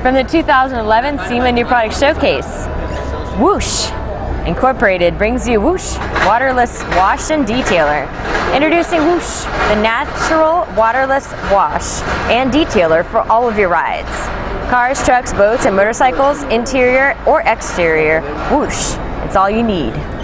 From the 2011 SEMA New Product Showcase, WHOOSH Incorporated brings you WHOOSH Waterless Wash and Detailer. Introducing WHOOSH, the natural waterless wash and detailer for all of your rides. Cars, trucks, boats, and motorcycles, interior or exterior, WHOOSH. It's all you need.